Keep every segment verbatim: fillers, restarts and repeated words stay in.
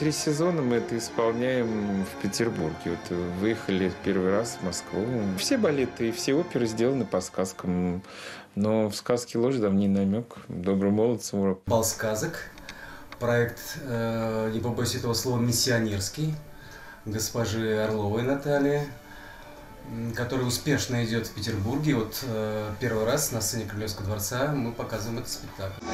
три сезона мы это исполняем в Петербурге. Вот выехали первый раз в Москву. Все балеты и все оперы сделаны по сказкам. Но в сказке ложь, давний намек. Добрый молодцам урок. Бал сказок. Проект, э, не побоюсь этого слова, миссионерский. Госпожи Орловой Натальи, который успешно идет в Петербурге. Вот э, первый раз на сцене Кремлевского дворца мы показываем этот спектакль.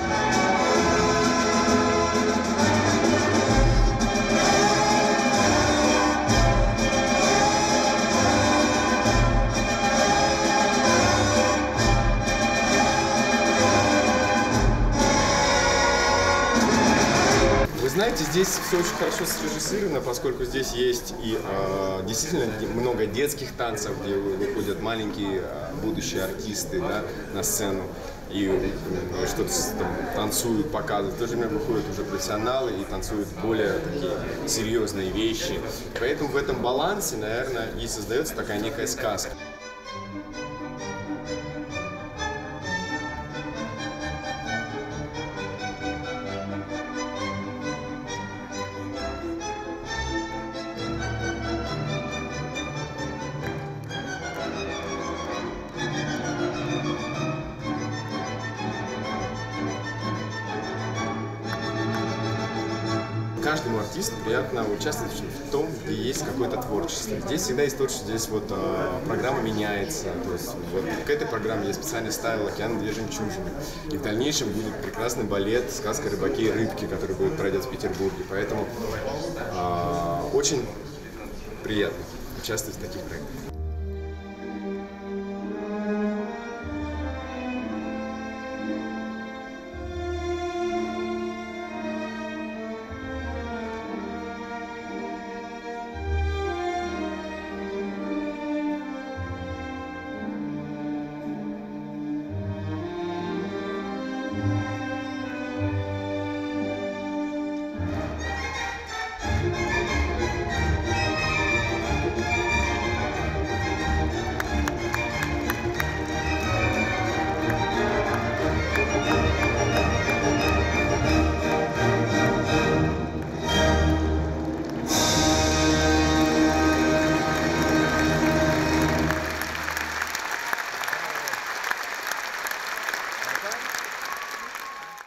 Знаете, здесь все очень хорошо срежиссировано, поскольку здесь есть и э, действительно много детских танцев, где выходят маленькие э, будущие артисты, да, на сцену и э, что-то там танцуют, показывают. В то же время выходят уже профессионалы и танцуют более такие серьезные вещи. Поэтому в этом балансе, наверное, и создается такая некая сказка. Каждому артисту приятно участвовать в том, где есть какое-то творчество. Здесь всегда есть творчество, здесь вот э, программа меняется. То есть вот к этой программе я специально ставил «Океан две жемчужины». И в дальнейшем будет прекрасный балет «Сказка о рыбаке и рыбке», который будет пройдет в Петербурге. Поэтому э, очень приятно участвовать в таких проектах.